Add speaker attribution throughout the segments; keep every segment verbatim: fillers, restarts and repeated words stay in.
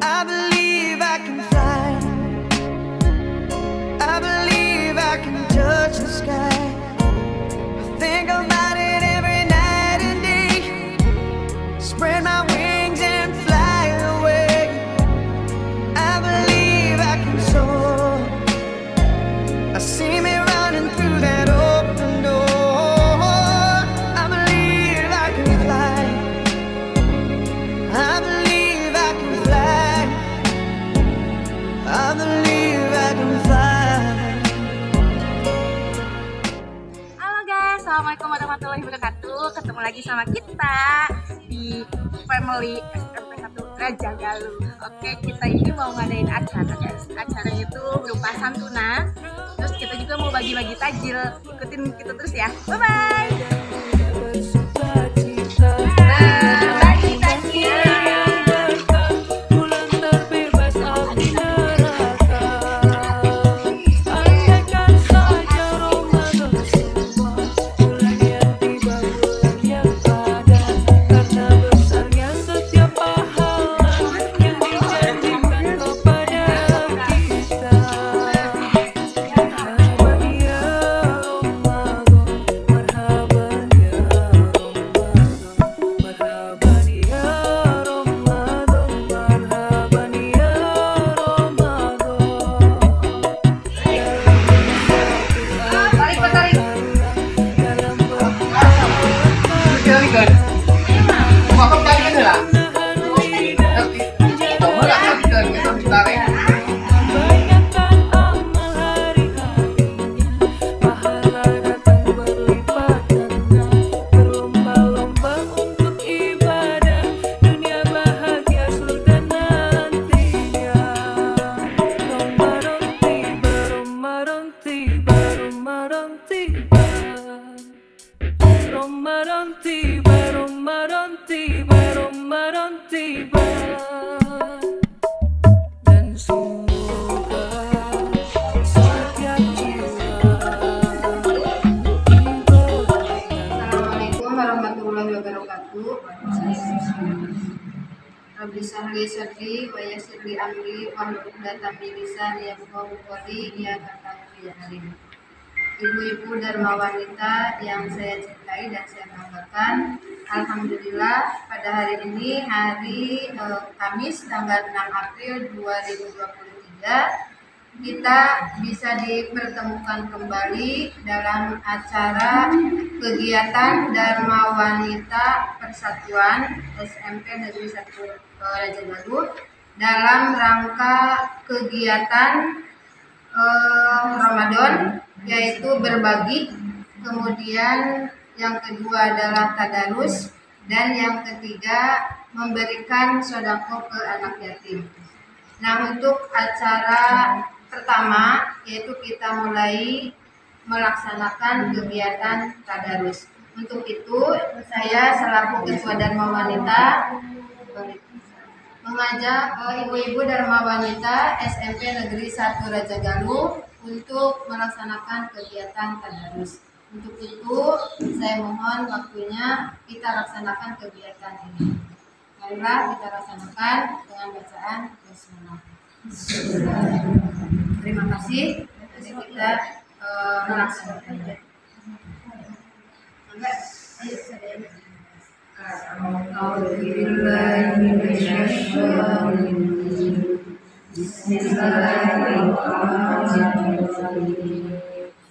Speaker 1: I believe I can fly. I believe I can touch the sky. I think about it every night and day. Spread my wings and fly away. I believe I can soar. I see me running through that open door. I believe I can fly. I believe I can fly. I believe I can fly.
Speaker 2: Halo guys, assalamualaikum warahmatullahi wabarakatuh. Ketemu lagi sama kita di Family S M P satu Raja Galuh. Oke, kita ini mau ngadain acara guys. Acaranya itu berupa santunan. Terus kita juga mau bagi-bagi takjil. Ikutin kita terus ya. Bye bye. Bagi takjil.
Speaker 3: Ramadan tiba, Ramadan tiba, Ramadan tiba, dan semoga setiap jiwa.
Speaker 4: Assalamualaikum warahmatullahi wabarakatuh. Rabbi shrahli sadri wa yassir li amri wahlul 'uqdatam min lisani yafqahu qawli. Ya kata ya hari. Ibu-ibu Dharma Wanita yang saya cintai dan saya banggakan, alhamdulillah pada hari ini hari eh, Kamis tanggal enam April dua ribu dua puluh tiga kita bisa dipertemukan kembali dalam acara kegiatan Dharma Wanita Persatuan S M P Negeri satu Raja Galuh dalam rangka kegiatan eh, Ramadan, yaitu berbagi, kemudian yang kedua adalah tadarus, dan yang ketiga memberikan sedekah ke anak yatim. Nah, untuk acara pertama yaitu kita mulai melaksanakan kegiatan tadarus. Untuk itu saya selaku Ketua Dharma Wanita mengajak uh, ibu-ibu Dharma Wanita S M P Negeri satu Raja Galuh untuk melaksanakan kegiatan tadarus. Untuk itu saya mohon waktunya kita laksanakan kegiatan ini. Marilah kita laksanakan dengan bacaan basmalah. Terima kasih. Jadi kita uh, melaksanakan. Enggak, ayo saya. Bismillahirrahmanirrahim.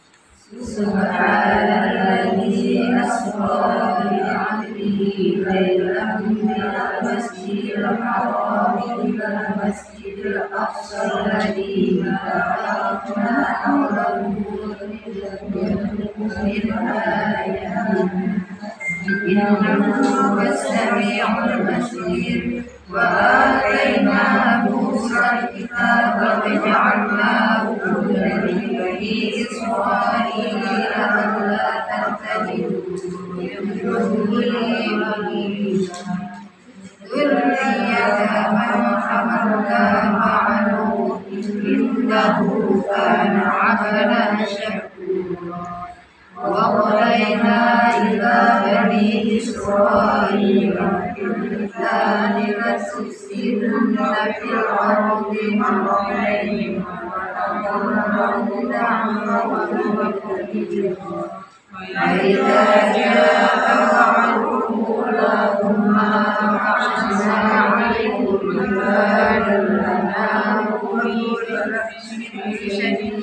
Speaker 4: Subhanalladzi asra bi 'abdihi lailan minal masjidil haram ilal masjidil aqsa alladzi barakna hawlahu min ayatin. Innahu was-sami'ul basir. Wa ataina Musa al-kitaba wa ja'alnahu hudan li bani Israila alla tattabi'u min dunihi dhurriyyatan man hamalna ma'a Nuhin innahu kana 'abdan shakura. وَقَضَيْنَا إِلَى بَنِي إِسْرَائِيلَ فِي الْكِتَابِ لَتُفْسِدُنَّ في الأرض مرتين وتقول عما وتقول وإذا جاء وعدهم أولاهما أعطنا عليكم عبادا لنا في شديد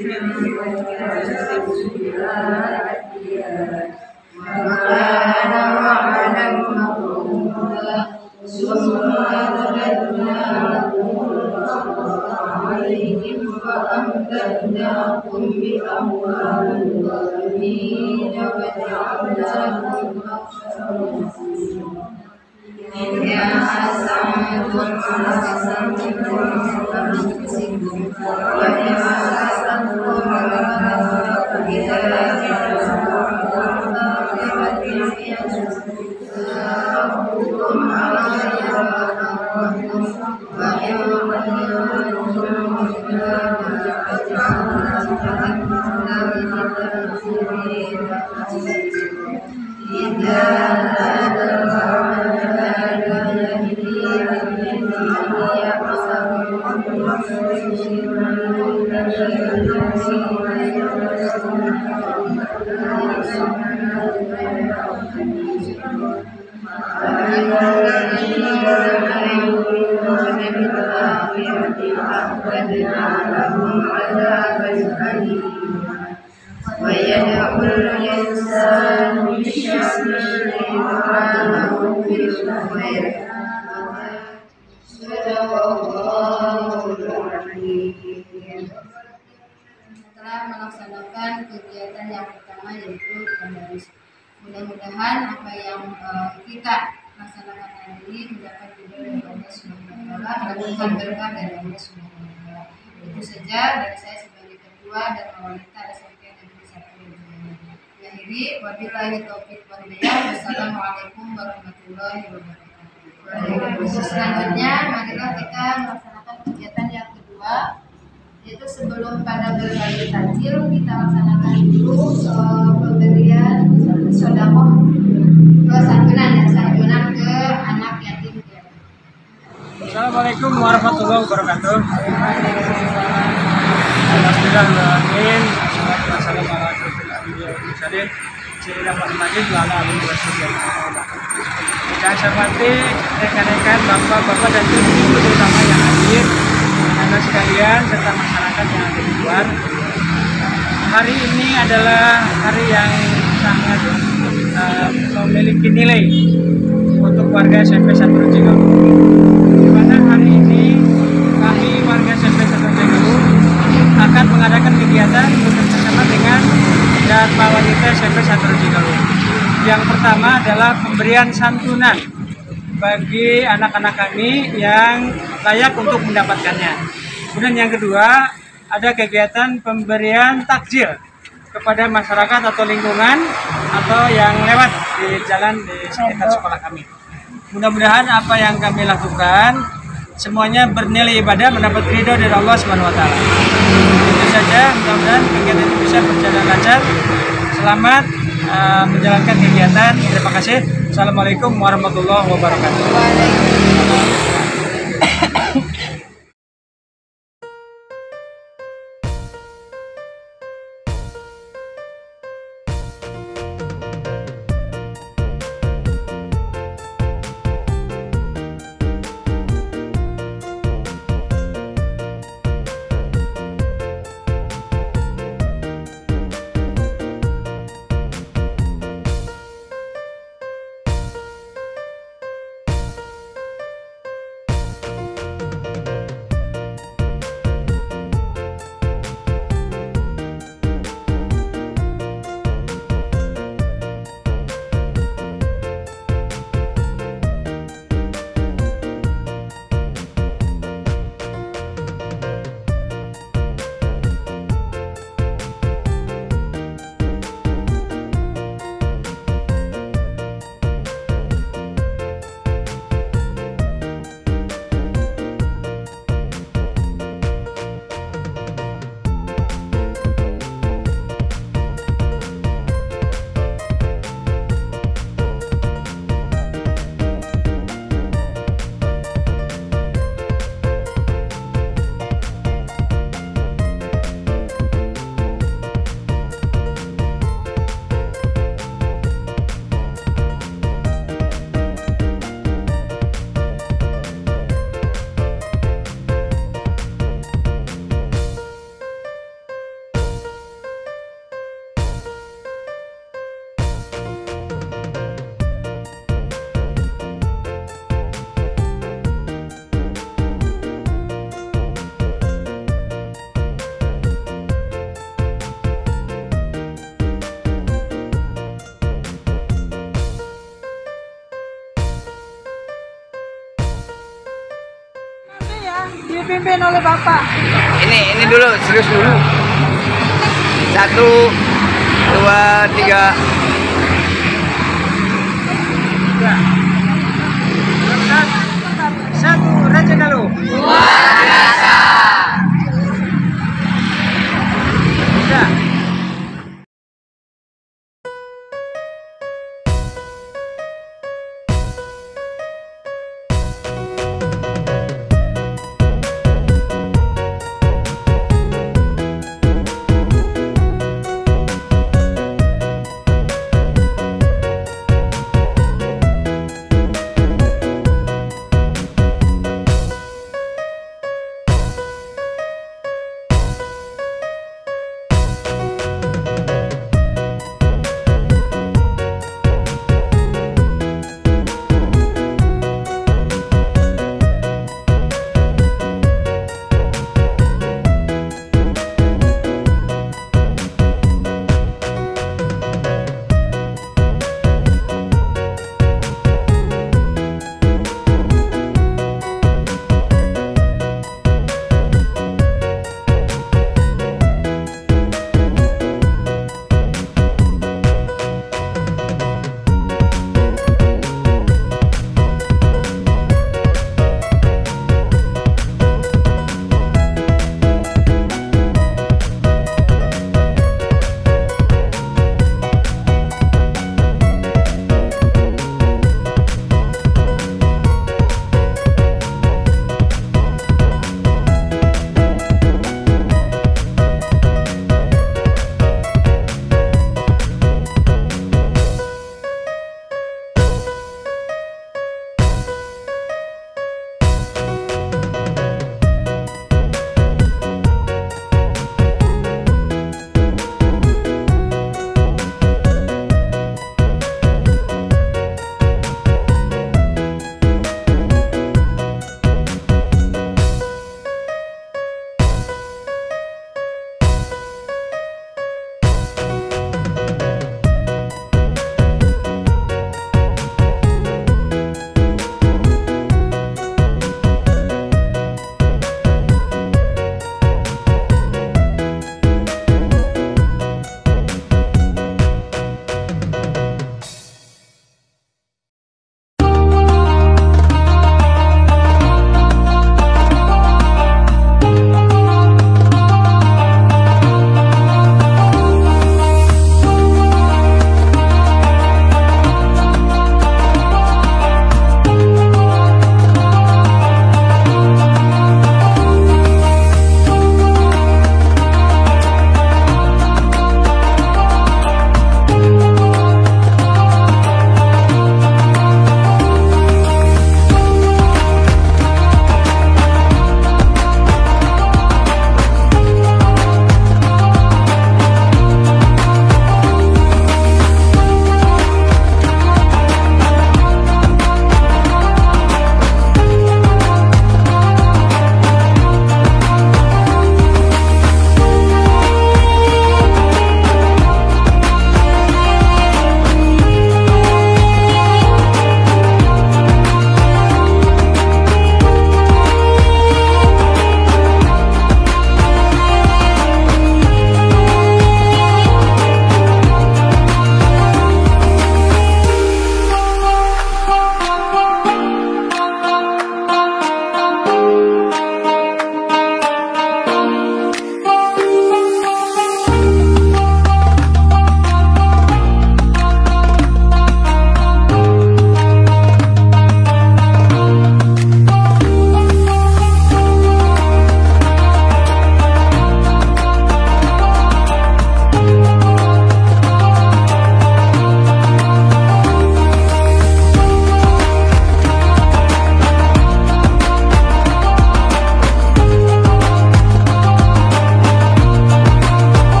Speaker 4: وكان وعدا مفعولا ثم رددنا لكم عليهم فأمددناكم بأموال وبنين وجعلناكم أكثر يا أسعدتم أحسنتم أنفسكم وإن أحسنتم إذا ربكم علي ربكم وإن إذا هذا ويدعو الإنسان بالشر دعاءه بالخير صدق الله العظيم. Setelah melaksanakan kegiatan yang pertama yaitu tadarus, mudah-mudahan apa yang uh, kita laksanakan hari ini mendapat ridho dari Allah Subhanahu wa taala, mendapatkan berkah dari Allah Subhanahu wa taala. Itu saja dari saya sebagai ketua dan wanita S M P Negeri satu. Akhiri, wabillahi taufiq wal hidayah. Wassalamualaikum warahmatullahi wabarakatuh. Selanjutnya, marilah kita melaksanakan kegiatan yang kedua, yaitu sebelum pada berbagi takjil kita laksanakan dulu uh, pemberian sedekah ke santunan ya, santunan ke anak yatim piatu.
Speaker 5: Assalamualaikum warahmatullahi wabarakatuh. Alhamdulillahirrahmanirrahim. Wassalamualaikum Saya hormati rekan-rekan, bapak-bapak dan ibu-ibu terutama yang hadir, anak-anak sekalian serta masyarakat yang ada di luar. Hari ini adalah hari yang sangat uh, memiliki nilai untuk warga S M P satu Cigaluh. Di mana hari ini kami warga S M P satu Cigaluh akan mengadakan kegiatan bersama dengan Dharma Wanita S M P satu Cigaluh. Yang pertama adalah pemberian santunan bagi anak-anak kami yang layak untuk mendapatkannya. Kemudian yang kedua ada kegiatan pemberian takjil kepada masyarakat atau lingkungan atau yang lewat di jalan di sekitar sekolah kami. Mudah-mudahan apa yang kami lakukan semuanya bernilai ibadah, mendapat ridho dari Allah Subhanahu wa taala. Itu saja, mudah-mudahan kegiatan ini bisa berjalan lancar. Selamat uh, menjalankan kegiatan. Terima kasih. Assalamualaikum warahmatullahi wabarakatuh.
Speaker 2: dipimpin oleh Bapak.
Speaker 6: Ini ini dulu, serius dulu. Satu, dua, tiga.
Speaker 5: Satu,